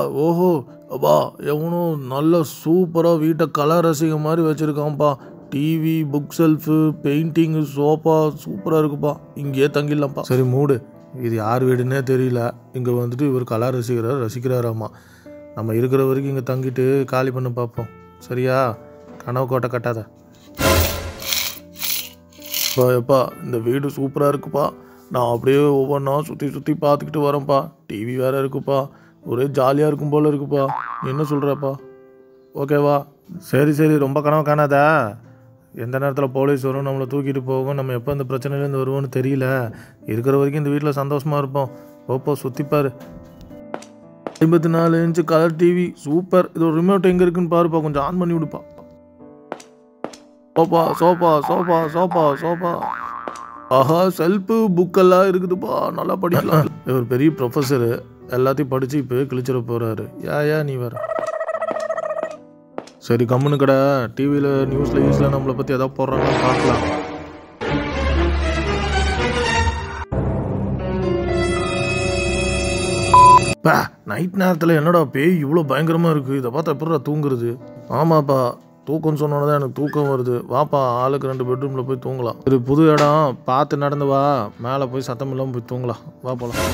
ஓஹோ அப்பா எவனும் நல்ல சூப்பராக வீட்டை கலர் ரசிக்க மாதிரி வச்சுருக்கான்ப்பா. TV, book shelf, painting, sofa சூப்பராக இருக்குப்பா. இங்கேயே தங்கிடலாம்ப்பா. சரி மூடு, இது யார் வீடுன்னே தெரியல. இங்கே வந்துட்டு இவர் கலர் ரசிக்கிறாராம்மா. நம்ம இருக்கிற வரைக்கும் இங்கே தங்கிட்டு காலி பண்ண பார்ப்போம். சரியா? கனவு கோட்டை கட்டாத. எப்பா இந்த வீடு சூப்பராக இருக்குப்பா. நான் அப்படியே ஒவ்வொன்றா சுற்றி பார்த்துக்கிட்டு வரேன்ப்பா. டிவி வேறு இருக்குப்பா. ஒரே ஜாலியாக இருக்கும் போல் இருக்குப்பா. என்ன சொல்கிறப்பா? ஓகேவா? சரி ரொம்ப கனவு காணாதா? எந்த நேரத்தில் போலீஸ் வரும், நம்மளை தூக்கிட்டு போகும், நம்ம எப்போ இந்த பிரச்சனையிலேருந்து வருவோன்னு தெரியல. இருக்கிற வரைக்கும் இந்த வீட்டில் சந்தோஷமாக இருப்போம். போப்போ சுற்றிப்பார். 54 இன்ச்சு கலர் டிவி சூப்பர். இது ஒரு ரிமோட் எங்கே இருக்குன்னு பாருப்பா, கொஞ்சம் ஆன் பண்ணி விடுப்பா. சோப்பா சோப்பா சோப்பா சோப்பா சோப்பா. ஆஹா, செல்ஃபு புக்கெல்லாம் இருக்குதுப்பா, நல்லா படிக்கலாம். ஒரு பெரிய ப்ரொஃபஸரு எல்லாத்தையும் படித்து இப்போ கிழிச்சிட போகிறாரு. ஏன் நீ வேற? சரி கம்முன்னு கடை. டிவியில் நியூஸில் நம்மளை பற்றி எதாவது போடுறாங்கன்னு பார்க்கலாம். நைட் நேரத்தில் என்னடா பேய் இவ்வளோ பயங்கரமாக இருக்குது. இதை பார்த்தா எப்படா தூங்குறது? ஆமாப்பா, தூக்கம்னு சொன்னோன்னு தான் எனக்கு தூக்கம் வருது. வாப்பா, ஆளுக்கு 2 பெட்ரூமில் போய் தூங்கலாம். இது புது இடம், பார்த்து நடந்து வா. மேலே போய் சத்தம் இல்லாமல் போய் தூங்கலாம். வா போகலாம்.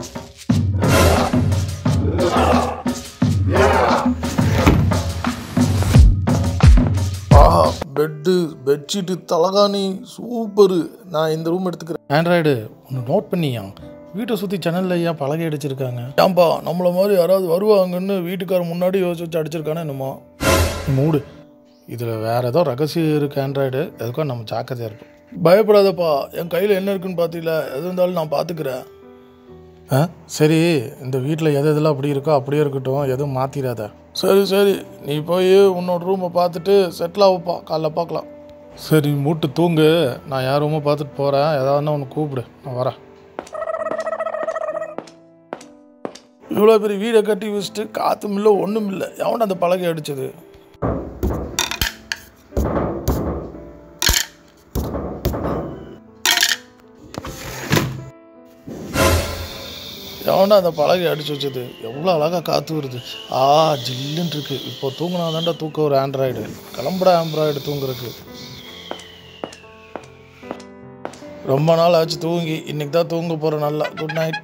ஆஹா, பெட்ஷீட்டு, தலகாணி சூப்பரு. நான் இந்த ரூம் எடுத்துக்கிறேன். ஆண்ட்ராய்டு ஒன்று நோட் பண்ணியா? வீட்டை சுற்றி ஜன்னலில் ஏன் பலகை அடிச்சிருக்காங்க? ஏன்பா, நம்மளை மாதிரி யாராவது வருவாங்கன்னு வீட்டுக்காரர் முன்னாடி யோசிச்சு அடிச்சிருக்கானே என்னமோ. மூடு, இதில் வேறு ஏதோ ரகசியம் இருக்குது. ஆண்ட்ராய்டு எதுக்கோ நம்ம ஜாக்கிரதையாக இருக்கும். பயப்படாதப்பா, என் கையில் என்ன இருக்குன்னு பார்த்தீங்களா? எது இருந்தாலும் நான் பார்த்துக்கிறேன். சரி, இந்த வீட்டில் எதெல்லாம் அப்படி இருக்கோ அப்படியே இருக்கட்டும், எதுவும் மாற்றிடாத. சரி நீ போய் உன்னோட ரூமை பார்த்துட்டு செட்டில் ஆகுப்பா. காலைல பார்க்கலாம். சரி மூட்டு தூங்கு. நான் யார் ரூமை பார்த்துட்டு போகிறேன். ஏதாவது ஒன்று கூப்பிடு, நான் வரேன். இவ்வளோ பெரிய வீடை கட்டி வச்சுட்டு காற்றும் இல்லை ஒன்றும் இல்லை. எவன் அந்த பலகை அடித்தது? எவன்டா அந்த பலகை அடிச்சு வச்சது? எவ்வளோ அழகாக காற்று வருது. ஜில்லுன்னு இருக்கு. இப்போ தூங்கினா தாண்டா தூக்க ஒரு ஆண்ட்ராய்டு. கிளம்புடா ஆண்ட்ராய்டு தூங்குறதுக்கு. ரொம்ப நாள் ஆச்சு தூங்கி. இன்னைக்கு தான் தூங்க போகிறேன் நல்லா. Good night.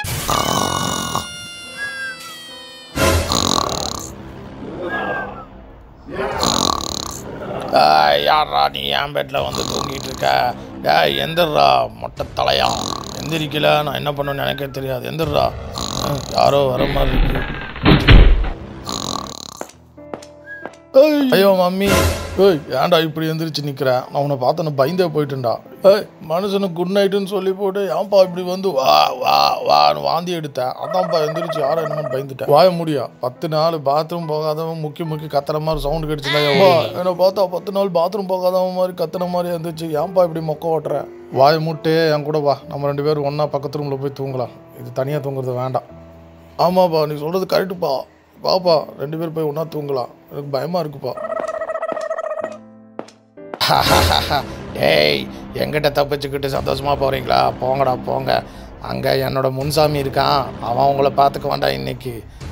யாரா நீ என் பெட்டில் வந்து தூங்கிட்டு இருக்க? எந்திரா மொட்டை தலையா, எந்திரிக்கல. நான் என்ன பண்ணணும்னு எனக்கே தெரியாது. எந்திரா. யாரோ வர மாதிரி இருக்கு. ஐயோ மம்மி, ஏன்டா இப்படி எந்திரிச்சு நிற்கிறேன்? நான் உன்னை பார்த்தோன்னு பயந்தே போயிட்டுண்டா. மனுஷனுக்கு குட் நைட்டுன்னு சொல்லி போட்டு ஏன்பா இப்படி வந்து வான்னு வாந்தி எடுத்தேன். அதான்ப்பா எந்திரிச்சு யாரும் என்னமோ பயந்துட்டேன். வாய முடியா? 10 நாள் பாத்ரூம் போகாதவன் முக்கி கத்துற மாதிரி சவுண்டு கிடைச்சுதான் என்னை பார்த்தா 10 நாள் பாத்ரூம் போகாதவன் மாதிரி கத்துன மாதிரி இருந்துச்சு. ஏன்பா இப்படி மொக்க ஓட்டுறேன்? வாய மூட்டே என் கூட வா. நம்ம 2 பேரும் ஒன்றா பக்கத்து ரூமில் போய் தூங்கலாம். இது தனியாக தூங்குறது வேண்டாம். ஆமாப்பா, நீ சொல்கிறது கரெக்டுப்பா. வாப்பா, 2 பேர் போய் ஒன்றா தூங்கலாம். எனக்கு பயமாக இருக்குப்பா. டேய், எங்கிட்ட தப்பிச்சுக்கிட்டு சந்தோஷமாக போகிறீங்களா? போங்கடா போங்க. அங்கே என்னோட முன்சாமி இருக்கான். அவன் உங்களை பார்த்துக்க வேண்டாம் இன்னைக்கு.